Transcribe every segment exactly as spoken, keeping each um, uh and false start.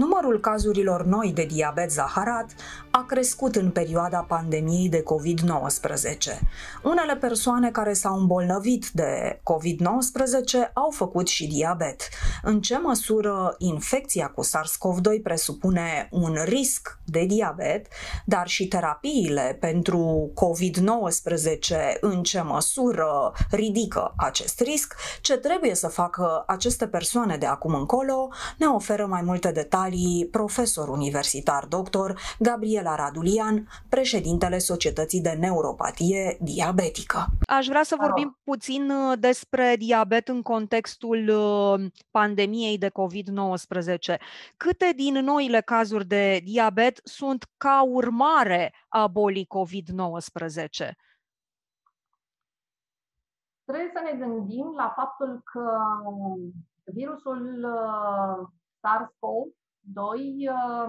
Numărul cazurilor noi de diabet zaharat a crescut în perioada pandemiei de covid nouăsprezece. Unele persoane care s-au îmbolnăvit de covid nouăsprezece au făcut și diabet. În ce măsură infecția cu SARS-CoV doi presupune un risc de diabet, dar și terapiile pentru covid nouăsprezece în ce măsură ridică acest risc, ce trebuie să facă aceste persoane de acum încolo, ne oferă mai multe detalii profesor universitar doctor Gabriela Radulian, președintele Societății de Neuropatie Diabetică. Aș vrea să vorbim puțin despre diabet în contextul pandemiei de covid nouăsprezece. Câte din noile cazuri de diabet sunt ca urmare a bolii covid nouăsprezece? Trebuie să ne gândim la faptul că virusul SARS-CoV doi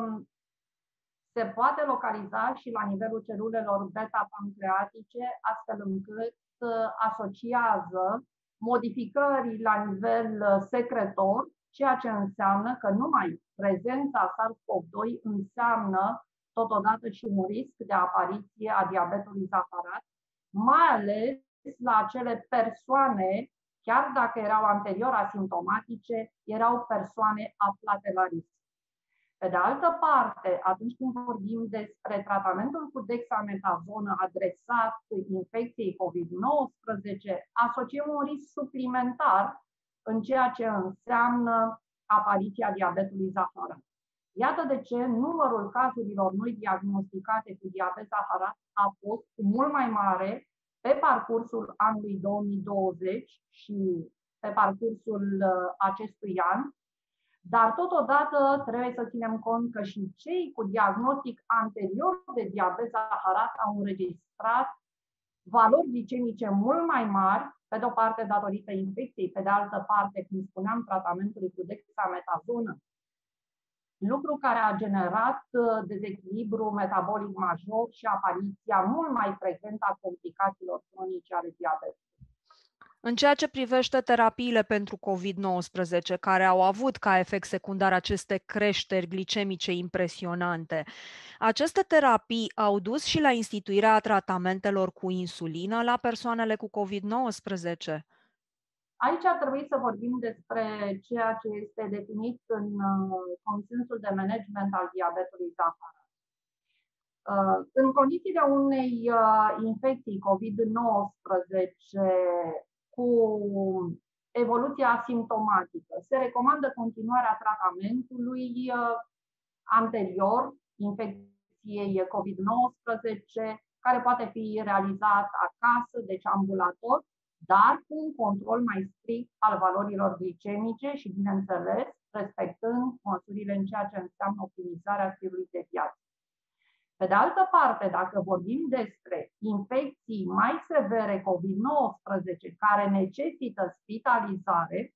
se poate localiza și la nivelul celulelor beta-pancreatice, astfel încât asociază modificări la nivel secretor, ceea ce înseamnă că numai prezența SARS-CoV doi înseamnă totodată și un risc de apariție a diabetului zaharat, mai ales la acele persoane, chiar dacă erau anterior asimptomatice, erau persoane aflate la risc. Pe de altă parte, atunci când vorbim despre tratamentul cu dexametazonă adresat infecției covid nouăsprezece, asociem un risc suplimentar în ceea ce înseamnă apariția diabetului zaharat. Iată de ce numărul cazurilor noi diagnosticate cu diabet zaharat a fost mult mai mare pe parcursul anului două mii douăzeci și pe parcursul acestui an, dar totodată trebuie să ținem cont că și cei cu diagnostic anterior de diabet zaharat au înregistrat valori glicemice mult mai mari, pe de o parte datorită infecției, pe de altă parte, cum spuneam, tratamentului cu dexametazonă, lucru care a generat dezechilibru metabolic major și apariția mult mai frecventă a complicațiilor cronice ale diabetului. În ceea ce privește terapiile pentru covid nouăsprezece, care au avut ca efect secundar aceste creșteri glicemice impresionante, aceste terapii au dus și la instituirea tratamentelor cu insulină la persoanele cu covid nouăsprezece? Aici ar trebui să vorbim despre ceea ce este definit în consensul de management al diabetului zaharat. În condițiile unei infecții covid nouăsprezece cu evoluție asimptomatică, se recomandă continuarea tratamentului anterior infecției covid nouăsprezece, care poate fi realizat acasă, deci ambulator, dar cu un control mai strict al valorilor glicemice și, bineînțeles, respectând măsurile în ceea ce înseamnă optimizarea stilului de viață. Pe de altă parte, dacă vorbim despre infecții mai severe covid nouăsprezece care necesită spitalizare,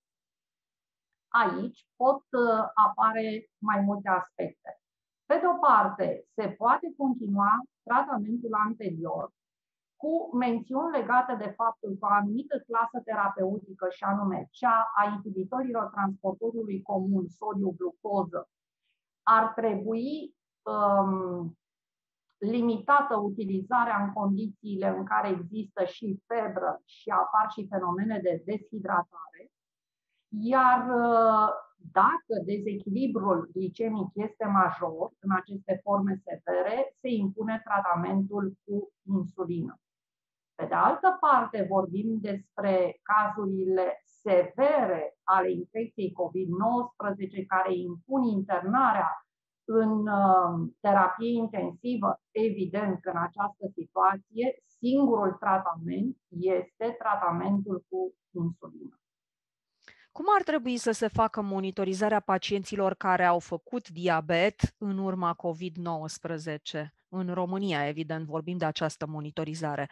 aici pot apare mai multe aspecte. Pe de o parte, se poate continua tratamentul anterior cu mențiuni legate de faptul că o anumită clasă terapeutică, și anume cea a inhibitorilor transportorului comun sodiu-glucoză, ar trebui um, limitată utilizarea în condițiile în care există și febră și apar și fenomene de deshidratare, iar dacă dezechilibrul glicemic este major în aceste forme severe, se impune tratamentul cu insulină. Pe de altă parte, vorbim despre cazurile severe ale infecției covid nouăsprezece care impun internarea în uh, terapie intensivă. Evident că în această situație singurul tratament este tratamentul cu insulină. Cum ar trebui să se facă monitorizarea pacienților care au făcut diabet în urma covid nouăsprezece? În România, evident, vorbim de această monitorizare.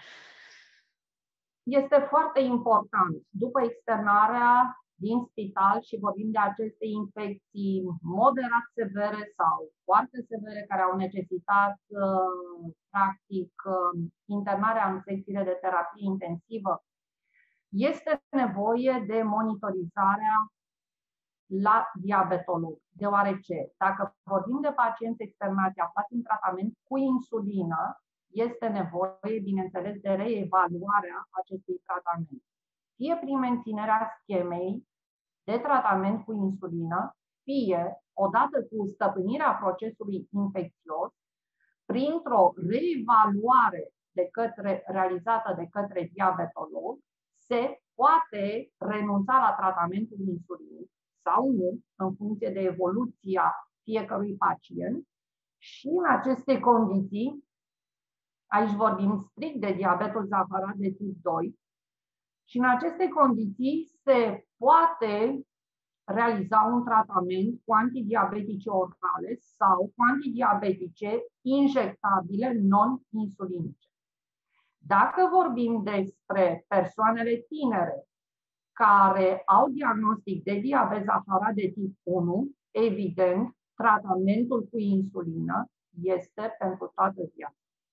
Este foarte important, după externarea din spital, și vorbim de aceste infecții moderat severe sau foarte severe care au necesitat practic internarea în secțiile de terapie intensivă, este nevoie de monitorizarea la diabetolog, deoarece dacă vorbim de pacienți externați aflați în tratament cu insulină, este nevoie, bineînțeles, de reevaluarea acestui tratament. Fie prin menținerea schemei de tratament cu insulină, fie, odată cu stăpânirea procesului infecțios, printr-o reevaluare de către, realizată de către diabetolog, se poate renunța la tratamentul insulinic sau nu, în funcție de evoluția fiecărui pacient. Și în aceste condiții, aici vorbim strict de diabetul zaharat de tip doi, și în aceste condiții se poate realiza un tratament cu antidiabetice orale sau cu antidiabetice injectabile non-insulinice. Dacă vorbim despre persoanele tinere care au diagnostic de diabet zaharat de tip unu, evident, tratamentul cu insulină este pentru toată viața.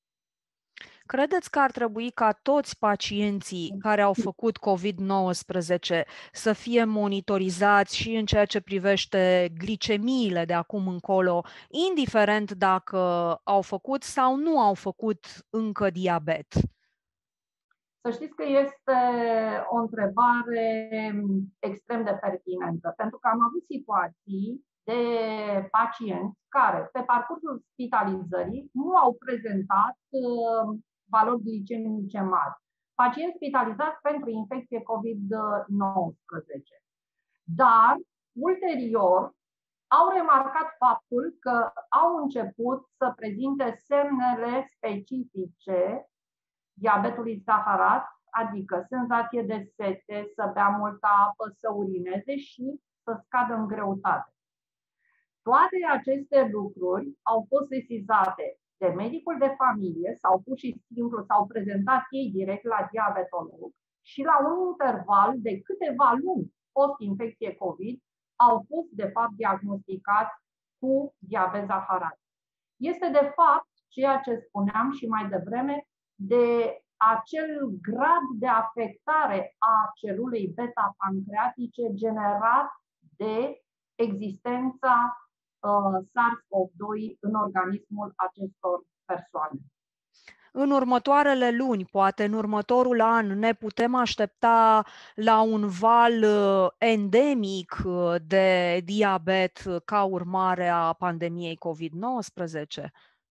Credeți că ar trebui ca toți pacienții care au făcut COVID nouăsprezece să fie monitorizați și în ceea ce privește glicemiile de acum încolo, indiferent dacă au făcut sau nu au făcut încă diabet? Să știți că este o întrebare extrem de pertinentă, pentru că am avut situații de pacienți care, pe parcursul spitalizării, nu au prezentat uh, valori glicemice mari. Pacienți spitalizați pentru infecție COVID nouăsprezece. Dar, ulterior, au remarcat faptul că au început să prezinte semnele specifice diabetului zaharat, adică senzație de sete, să bea multă apă, să urineze și să scadă în greutate. Toate aceste lucruri au fost sesizate de medicul de familie sau pur și simplu s-au prezentat ei direct la diabetolog și la un interval de câteva luni post-infecție COVID au fost de fapt diagnosticați cu diabet zaharat. Este de fapt ceea ce spuneam și mai devreme de acel grad de afectare a celulei beta-pancreatice generat de existența SARS-CoV doi în organismul acestor persoane. În următoarele luni, poate în următorul an, ne putem aștepta la un val endemic de diabet ca urmare a pandemiei COVID nouăsprezece?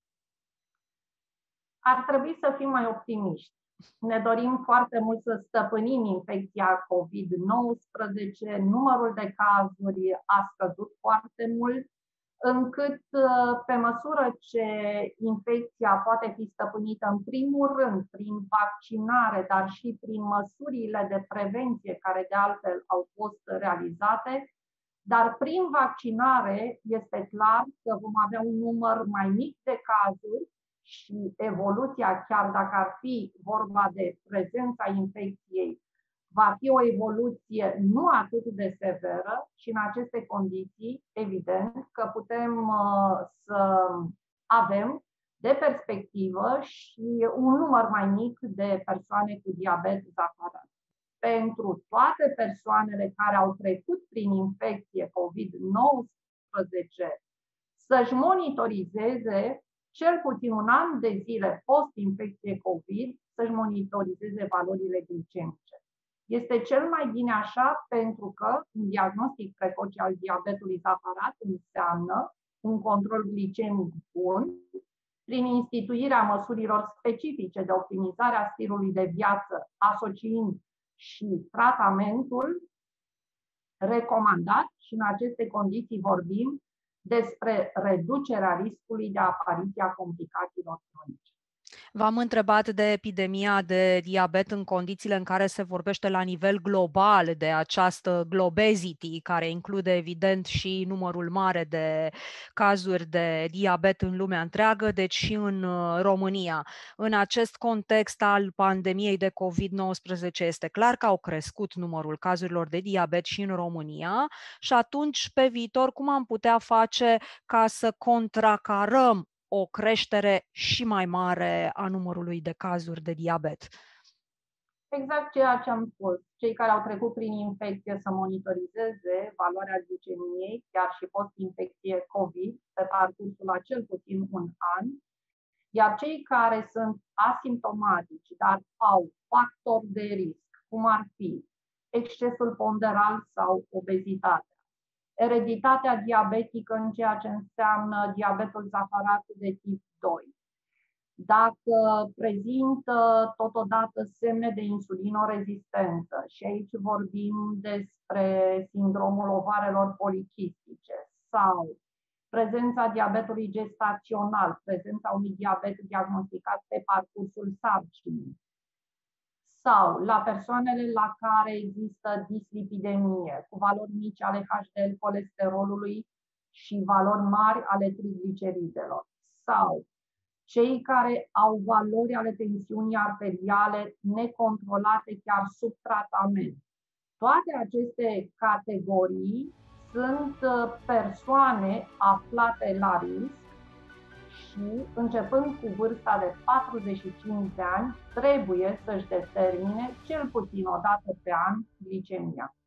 Ar trebui să fim mai optimiști. Ne dorim foarte mult să stăpânim infecția COVID nouăsprezece, numărul de cazuri a scăzut foarte mult, încât pe măsură ce infecția poate fi stăpânită în primul rând prin vaccinare, dar și prin măsurile de prevenție care de altfel au fost realizate, dar prin vaccinare este clar că vom avea un număr mai mic de cazuri și evoluția, chiar dacă ar fi vorba de prezența infecției, va fi o evoluție nu atât de severă și în aceste condiții, evident, că putem uh, să avem de perspectivă și un număr mai mic de persoane cu diabet zaharat. Pentru toate persoanele care au trecut prin infecție COVID nouăsprezece, să-și monitorizeze cel puțin un an de zile post-infecție COVID, să-și monitorizeze valorile glicemice. Este cel mai bine așa pentru că un diagnostic precoce al diabetului zaharat înseamnă un control glicemic bun, prin instituirea măsurilor specifice de optimizare a stilului de viață, asociind și tratamentul recomandat, și în aceste condiții vorbim despre reducerea riscului de apariție a complicațiilor cronice. V-am întrebat de epidemia de diabet în condițiile în care se vorbește la nivel global de această globesity, care include evident și numărul mare de cazuri de diabet în lumea întreagă, deci și în România. În acest context al pandemiei de COVID nouăsprezece este clar că au crescut numărul cazurilor de diabet și în România și atunci, pe viitor, cum am putea face ca să contracarăm o creștere și mai mare a numărului de cazuri de diabet? Exact ceea ce am spus. Cei care au trecut prin infecție să monitorizeze valoarea glicemiei, chiar și post-infecție COVID, pe parcursul a cel puțin un an, iar cei care sunt asimptomatici, dar au factori de risc, cum ar fi excesul ponderal sau obezitatea, ereditatea diabetică în ceea ce înseamnă diabetul zaharat de tip doi, dacă prezintă totodată semne de insulinorezistență, și aici vorbim despre sindromul ovarelor policistice, sau prezența diabetului gestațional, prezența unui diabet diagnosticat pe parcursul sarcinii, sau la persoanele la care există dislipidemie, cu valori mici ale H D L colesterolului și valori mari ale trigliceridelor, sau cei care au valori ale tensiunii arteriale necontrolate chiar sub tratament. Toate aceste categorii sunt persoane aflate la risc și, începând cu vârsta de patruzeci și cinci de ani, trebuie să-și determine cel puțin o dată pe an glicemia.